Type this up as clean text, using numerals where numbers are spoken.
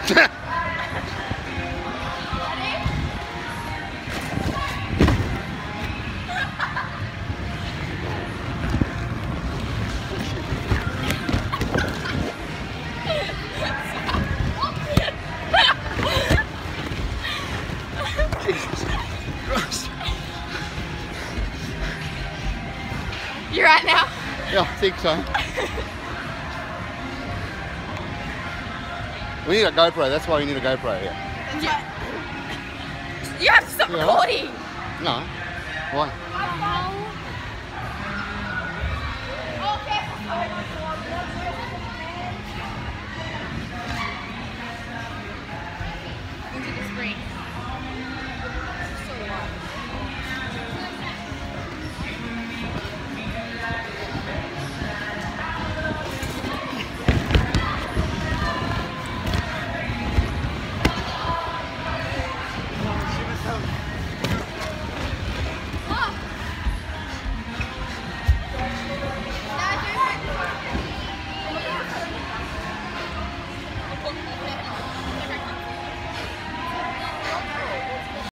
Jesus Christ. You're right now? Yeah, I think so. We need a GoPro, that's why we need a GoPro here. You have to stop recording. No. Why? Oh, careful.